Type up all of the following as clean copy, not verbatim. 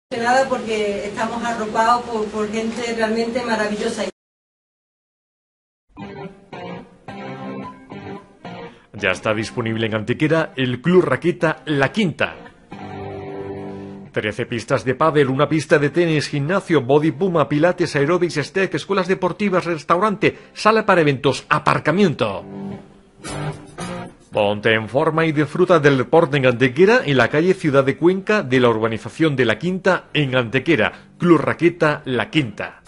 Nada, porque estamos arropados por gente realmente maravillosa. Ya está disponible en Antequera el Club Raqueta La Quinta. 13 pistas de pádel, una pista de tenis, gimnasio, body puma, pilates, aeróbics, step, escuelas deportivas, restaurante, sala para eventos, aparcamiento. Ponte en forma y disfruta del deporte en Antequera, en la calle Ciudad de Cuenca de la urbanización de La Quinta, en Antequera. Club Raqueta La Quinta.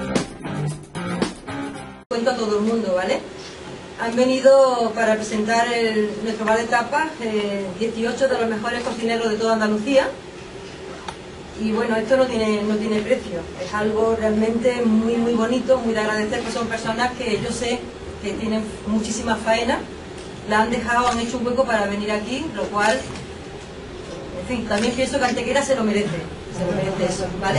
Cuento a todo el mundo, ¿vale? Han venido para presentar nuestro bar de tapas, 18 de los mejores cocineros de toda Andalucía. Y bueno, esto no tiene precio. Es algo realmente muy bonito, muy de agradecer, que son personas que yo sé que tienen muchísima faena. La han dejado, han hecho un hueco para venir aquí, lo cual, en fin, también pienso que Antequera se lo merece eso, ¿vale?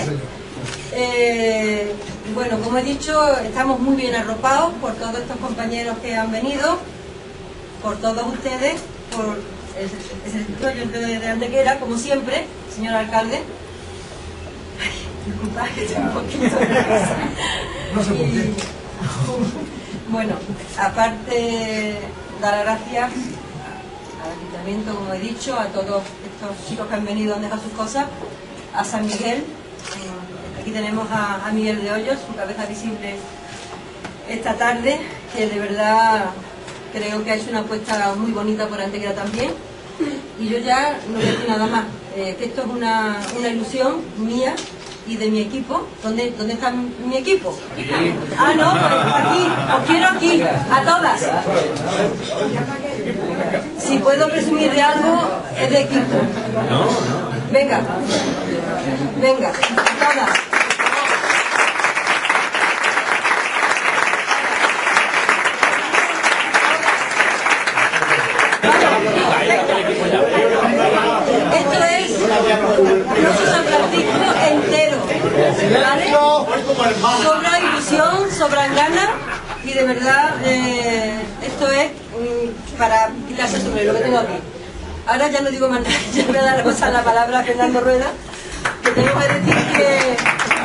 Bueno, como he dicho, estamos muy bien arropados por todos estos compañeros que han venido, por todos ustedes, por el territorio de Antequera, como siempre, señor alcalde. Ay, disculpa, que estoy un poquito nerviosa. No sé por qué. Bueno, aparte, dar gracias al ayuntamiento, como he dicho, a todos estos chicos que han venido, han dejado sus cosas, a San Miguel. Aquí tenemos a Miguel de Hoyos, su cabeza visible esta tarde, que de verdad creo que ha hecho una apuesta muy bonita por Antequera también. Y yo ya no voy a decir nada más, que esto es una ilusión mía y de mi equipo. ¿Dónde está mi equipo? Ah, no, pues aquí, os quiero aquí, a todas. Si puedo presumir de algo, es de equipo. Venga, todas. Esto es Rosso San Francisco entero, ¿vale? Sobra ilusión, sobran ganas y de verdad esto es para tirarse sobre lo que tengo aquí. Ahora ya no digo más nada, ya voy a dar la palabra a Fernando Rueda, que tengo que decir que...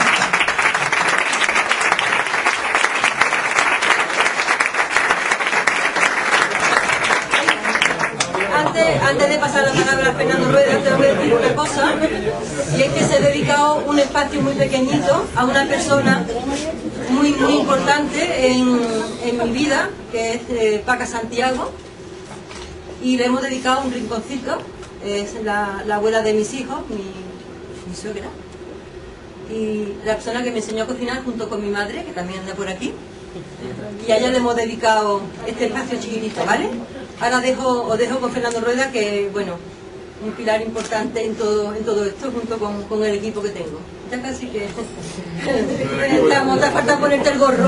Antes de pasar la palabra a Fernando Rueda, tengo que decir una cosa, y es que se ha dedicado un espacio muy pequeñito a una persona muy importante en mi vida, que es Paca Santiago, y le hemos dedicado un rinconcito. Es la abuela de mis hijos, mi suegra, y la persona que me enseñó a cocinar junto con mi madre, que también anda por aquí, y a ella le hemos dedicado este espacio chiquitito, ¿vale? Ahora os dejo con Fernando Rueda, que, bueno, un pilar importante en todo esto, junto con el equipo que tengo. Ya casi que estamos, te falta ponerte el gorro.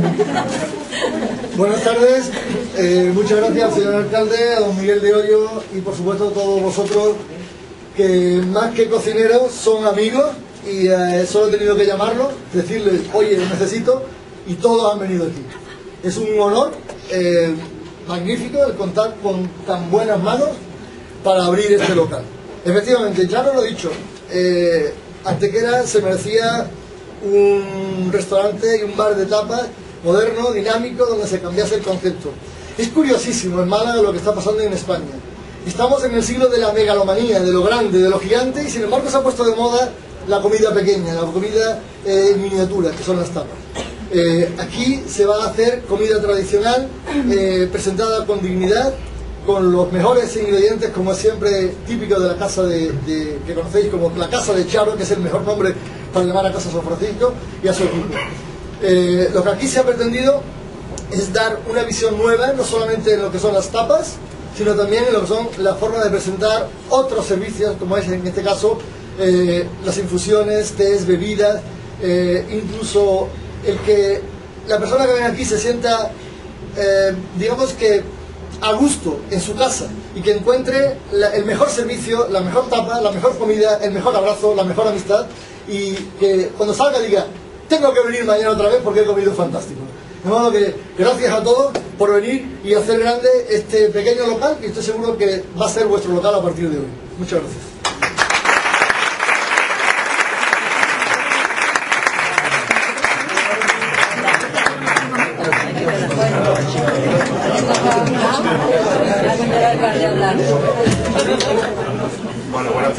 Buenas tardes, muchas gracias señor alcalde, a don Miguel de Hoyos y por supuesto a todos vosotros, que más que cocineros son amigos, y solo he tenido que llamarlos, decirles, oye, lo necesito, y todos han venido aquí. Es un honor magnífico el contar con tan buenas manos para abrir este local. Efectivamente, ya no lo he dicho, Antequera se merecía un restaurante y un bar de tapas moderno, dinámico, donde se cambiase el concepto. Es curiosísimo en Málaga lo que está pasando en España. Estamos en el siglo de la megalomanía, de lo grande, de lo gigante, y sin embargo se ha puesto de moda la comida pequeña, la comida en miniatura, que son las tapas. Aquí se va a hacer comida tradicional, presentada con dignidad, con los mejores ingredientes, como es siempre típico de la casa que conocéis como la Casa de Charo, que es el mejor nombre para llamar a Casa San Francisco, y a su equipo. Lo que aquí se ha pretendido es dar una visión nueva, no solamente en lo que son las tapas, sino también en lo que son la forma de presentar otros servicios, como es en este caso las infusiones, tés, bebidas, incluso el que la persona que viene aquí se sienta, digamos que a gusto en su casa, y que encuentre el mejor servicio, la mejor tapa, la mejor comida, el mejor abrazo, la mejor amistad, y que cuando salga diga, tengo que venir mañana otra vez porque he comido fantástico. De modo que gracias a todos por venir y hacer grande este pequeño local, y estoy seguro que va a ser vuestro local a partir de hoy. Muchas gracias.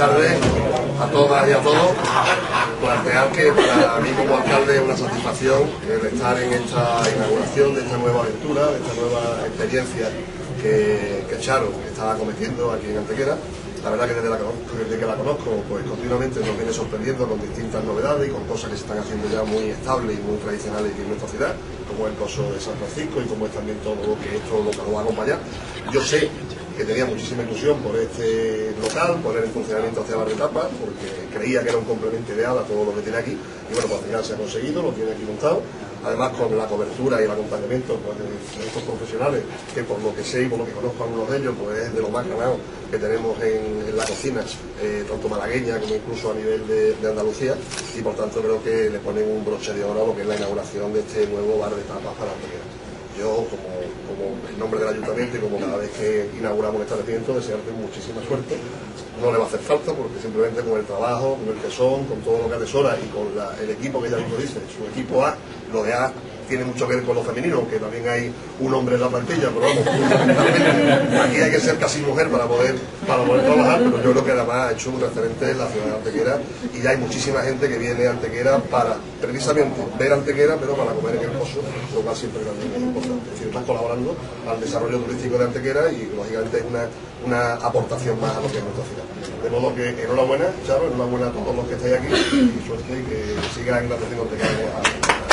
tardes a todas y a todos. Plantear que para mí como alcalde es una satisfacción el estar en esta inauguración de esta nueva aventura, de esta nueva experiencia que Charo está cometiendo aquí en Antequera. La verdad que desde que la conozco, pues continuamente nos viene sorprendiendo con distintas novedades y con cosas que se están haciendo ya muy estables y muy tradicionales aquí en nuestra ciudad, como el coso de San Francisco y como es también todo lo que esto lo va a acompañar. Yo sé que tenía muchísima ilusión por este local, poner en funcionamiento hacia la etapa, porque creía que era un complemento ideal a todo lo que tiene aquí, y bueno, pues al final se ha conseguido, lo tiene aquí montado, además con la cobertura y el acompañamiento pues, de estos profesionales, que por lo que sé y por lo que conozco a algunos de ellos, pues es de lo más ganado que tenemos en la cocina, tanto malagueña como incluso a nivel de Andalucía, y por tanto creo que le ponen un broche de oro a lo que es la inauguración de este nuevo bar de tapas para Antequera. Yo, como en nombre del ayuntamiento y como cada vez que inauguramos un establecimiento, desearte muchísima suerte. No le va a hacer falta porque simplemente con el trabajo, con el tesón, con todo lo que atesora y con el equipo que ella mismo dice, su equipo A, lo de A tiene mucho que ver con lo femenino, aunque también hay un hombre en la plantilla, pero vamos, fundamentalmente aquí hay que ser casi mujer para poder trabajar, pero yo creo que además ha hecho un referente en la ciudad de Antequera y ya hay muchísima gente que viene a Antequera para precisamente ver Antequera, pero para comer en el pozo, lo cual siempre también es importante. Es decir, estás colaborando al desarrollo turístico de Antequera y lógicamente es una aportación más a lo que es nuestra ciudad. De modo que enhorabuena, Charo, enhorabuena a todos los que estáis aquí y suerte y que siga engrandeciendo Antequera.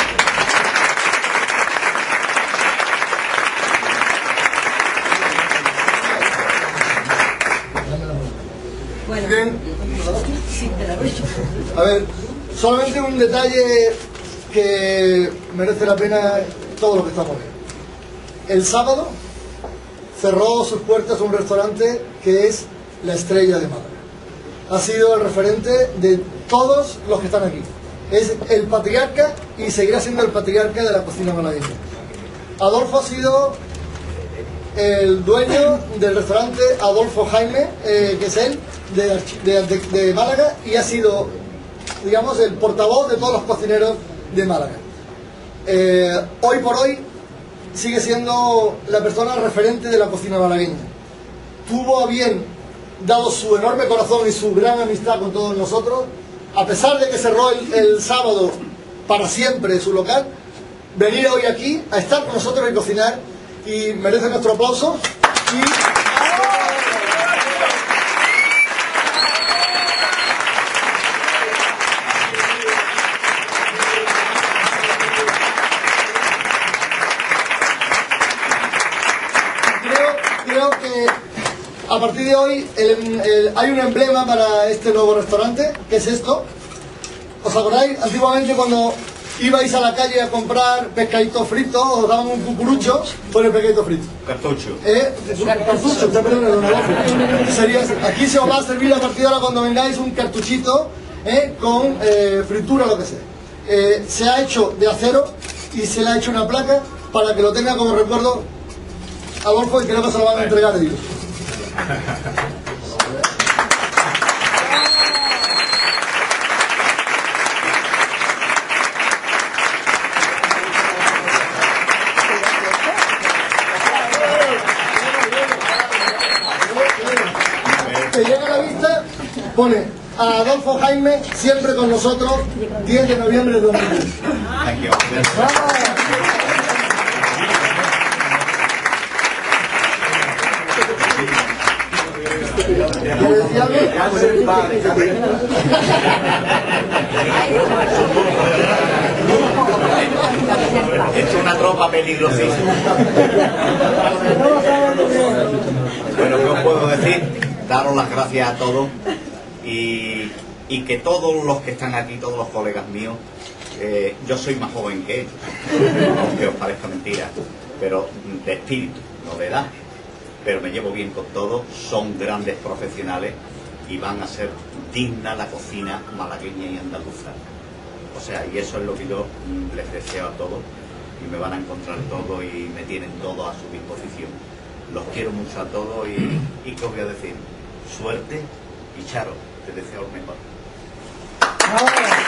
Bueno, Bien. sí, te la doy. A ver, solamente un detalle que merece la pena todo lo que estamos viendo. El sábado cerró sus puertas un restaurante que es la Estrella de Málaga. Ha sido el referente de todos los que están aquí. Es el patriarca y seguirá siendo el patriarca de la cocina malagueña. Adolfo ha sido el dueño del restaurante Adolfo Jaime, que es él, de Málaga, y ha sido, digamos, el portavoz de todos los cocineros de Málaga. Hoy por hoy sigue siendo la persona referente de la cocina malagueña. Tuvo a bien, dado su enorme corazón y su gran amistad con todos nosotros, a pesar de que cerró el sábado para siempre su local, venir hoy aquí a estar con nosotros y cocinar, y merece nuestro aplauso. Creo que a partir de hoy hay un emblema para este nuevo restaurante, que es esto. ¿Os acordáis? Antiguamente cuando ibais a la calle a comprar pescadito frito, os daban un cucurucho por el pescadito frito. Cartucho. Cartucho, sería, aquí se os va a servir a partir de ahora cuando vengáis un cartuchito con fritura o lo que sea. Se ha hecho de acero y se le ha hecho una placa para que lo tenga como recuerdo Adolfo, y creo que se lo van a entregar ellos. Que llega a la vista, pone a Adolfo Jaime siempre con nosotros, 10 de noviembre de 2010. Es una tropa peligrosísima. Bueno, ¿qué os puedo decir? Daros las gracias a todos y que todos los que están aquí, todos los colegas míos, yo soy más joven que ellos, aunque os parezca mentira, pero de espíritu, no de edad, pero me llevo bien con todos, son grandes profesionales y van a ser digna la cocina malagueña y andaluza. O sea, y eso es lo que yo les deseo a todos, y me van a encontrar todos y me tienen todos a su disposición. Los quiero mucho a todos y ¿qué os voy a decir? Suerte, y Charo, te deseo lo mejor.